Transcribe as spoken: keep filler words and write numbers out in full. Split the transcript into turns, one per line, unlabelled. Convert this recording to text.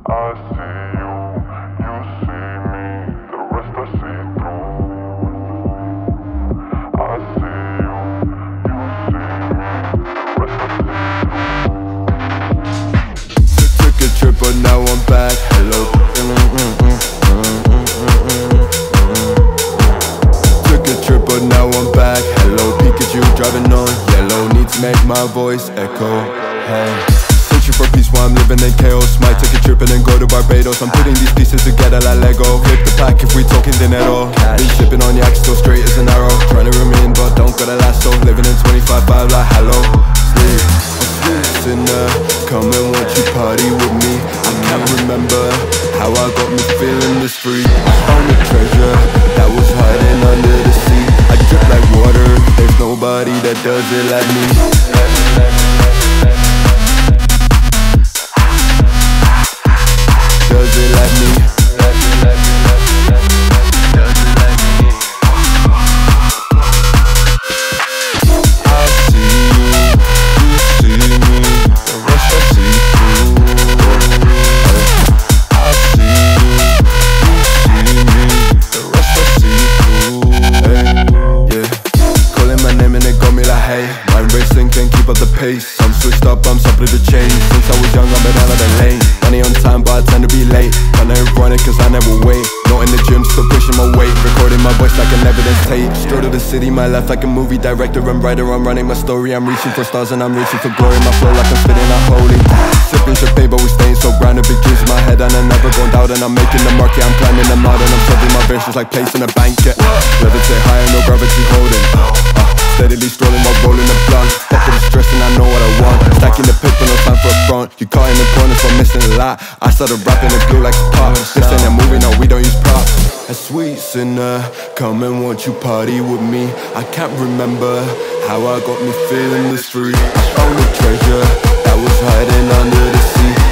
I see you, you see me, the rest I see through. I see you, you see me, the rest I see through.
Took a trip but now I'm back, hello. Took a trip but now I'm back, hello. Pikachu driving on yellow, need to make my voice echo, hey. For peace while I'm living in chaos. Might take a trip and then go to Barbados. I'm putting these pieces together like Lego. Flip the pack if we talking dinero. Been sipping on yak, still straight as an arrow. Trying to remain but don't got a lasso. Living in twenty-five five like hello. Sleep, I'm sinner. Come and watch you party with me. I can't remember how I got me feeling this free. I found a treasure that was hiding under the sea. I drip like water, there's nobody that does it like me. Does it like me? Does it like me? Does it like me? I see you, you see me, the rest I see through. I see you, you see me, the rest I see through. Hey, yeah. Calling my name and they got me like hey. Mind racing, can't keep up the pace. I'm switched up, I'm top of the chain. Since I was young, I've been out of the lane. Money on time, but I tend to be late. Kinda ironic cause I never wait. Not in the gym, still pushing my weight. Recording my voice like an evidence tape. Straight to the city, my life like a movie director and writer. I'm running my story, I'm reaching for stars and I'm reaching for glory. My flow like I'm spitting out holy. Sipping champagne, but we staying so grounded. Big dreams in my head and I never gone down. And I'm making the market, I'm climbing the mountain. I'm shoving my verses like placing a banquet. Levitate higher, no gravity holding. uh, Steadily strolling while rolling the blunt. Fuck with the stress and I know what I want. Stacking the paper, no time for a front. You caught in the corner for missing a lot. I started rapping it blue like a pop. This ain't a movie, no, we don't use props. A sweet sinner, come and won't you party with me. I can't remember how I got me feeling this free. I found a treasure that was hiding under the sea.